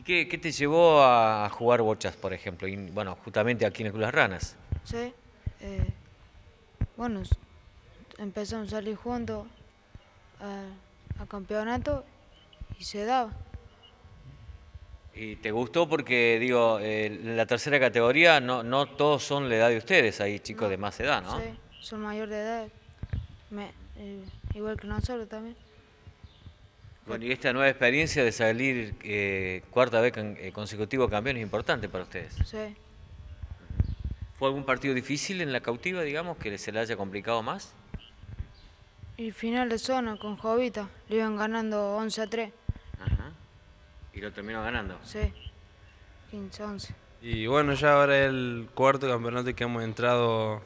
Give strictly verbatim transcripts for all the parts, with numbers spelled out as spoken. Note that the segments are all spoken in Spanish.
qué, qué te llevó a jugar bochas, por ejemplo? Y, bueno, justamente aquí en el Club Las Ranas. Sí, eh, bueno, empezamos a salir juntos a, a campeonato y se daba. ¿Y te gustó porque, digo, eh, la tercera categoría no, no todos son la edad de ustedes, hay chicos No, de más edad, sí, ¿no? son mayor de edad, me- eh, igual que nosotros también. Bueno, y esta nueva experiencia de salir eh, cuarta vez con- eh, consecutivo campeón es importante para ustedes. Sí, ¿Fue algún partido difícil en la cautiva, digamos, que se le haya complicado más? y final de zona con Jovita, le iban ganando once a tres. Ajá. Y lo terminó ganando. Sí, quince a once. Y bueno, ya ahora es el cuarto campeonato que hemos entrado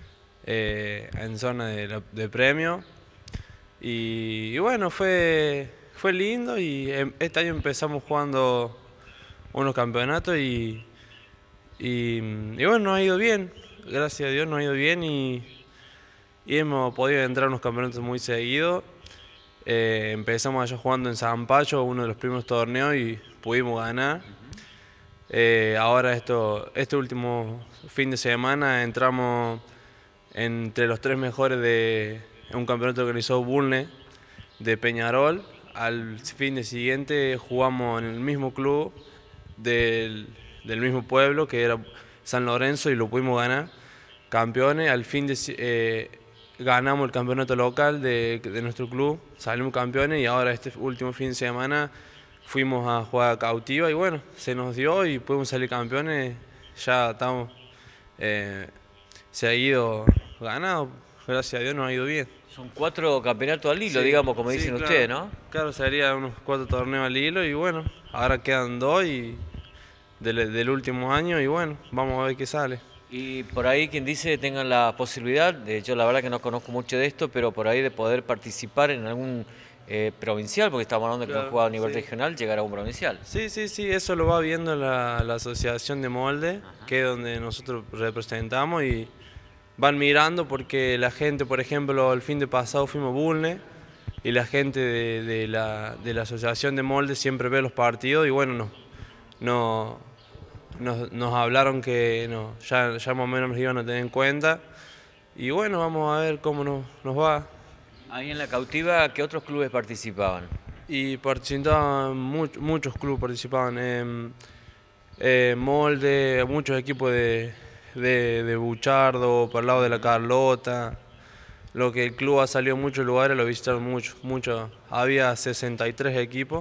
eh, en zona de, la- de premio. Y, y bueno, fue, fue lindo y em- este año empezamos jugando unos campeonatos y, y, y bueno, nos ha ido bien. Gracias a Dios nos ha ido bien y, y hemos podido entrar a unos campeonatos muy seguidos. Eh, empezamos allá jugando en Zampacho, uno de los primeros torneos, y pudimos ganar. Eh, ahora esto, este último fin de semana entramos entre los tres mejores de un campeonato que organizó Bulne de Peñarol. Al fin de siguiente jugamos en el mismo club del, del mismo pueblo, que era San Lorenzo, y lo pudimos ganar. Campeones, al fin de, si- eh, ganamos el campeonato local de, de nuestro club, salimos campeones, y ahora este último fin de semana fuimos a jugar a Cautiva y bueno, se nos dio y pudimos salir campeones. Ya estamos eh, seguido ganado, gracias a Dios nos ha ido bien. Son cuatro campeonatos al hilo, Sí, digamos, como sí, dicen claro. ustedes, ¿no? Claro, sería unos cuatro torneos al hilo y bueno, ahora quedan dos y del, del último año y bueno, vamos a ver qué sale. Y por ahí quien dice tengan la posibilidad, de, yo la verdad que no conozco mucho de esto, pero por ahí de poder participar en algún eh, provincial, porque estamos hablando de que han Claro, jugado a nivel sí. regional, llegar a un provincial. Sí, sí, sí, eso lo va viendo la, la Asociación de Molde, que es donde nosotros representamos, y van mirando porque la gente, por ejemplo, el fin de pasado fuimos a Bulne y la gente de, de la, de la Asociación de Molde siempre ve los partidos y bueno, no, no, nos, nos hablaron que no, ya, ya más o menos nos iban a tener en cuenta y bueno, vamos a ver cómo nos, nos va. Ahí en la cautiva, ¿qué otros clubes participaban? Y participaban much- muchos clubes, participaban en eh, Molde, muchos equipos de, de, de Buchardo, por el lado de la Carlota. Lo que el club ha salido en muchos lugares, lo visitaron mucho, mucho. Había sesenta y tres equipos,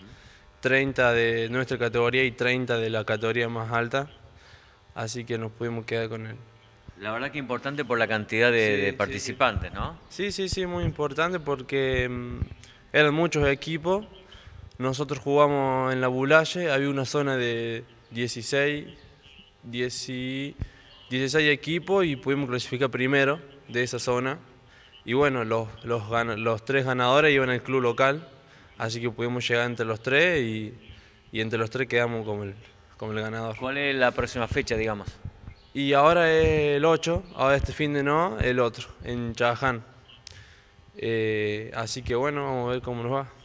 treinta de nuestra categoría y treinta de la categoría más alta, así que nos pudimos quedar con él. La verdad que importante por la cantidad de, Sí, de sí, participantes, ¿no? Sí, sí, sí, muy importante porque mm, eran muchos equipos. Nosotros jugamos en la Bulaye, había una zona de dieciséis, diez, dieciséis equipos y pudimos clasificar primero de esa zona. Y bueno, los, los, gana- los tres ganadores iban al club local, así que pudimos llegar entre los tres y, y entre los tres quedamos como el, como el ganador. ¿Cuál es la próxima fecha, digamos? Y ahora es el ocho, ahora este fin de no, el otro, en Chaján. Eh, así que bueno, vamos a ver cómo nos va.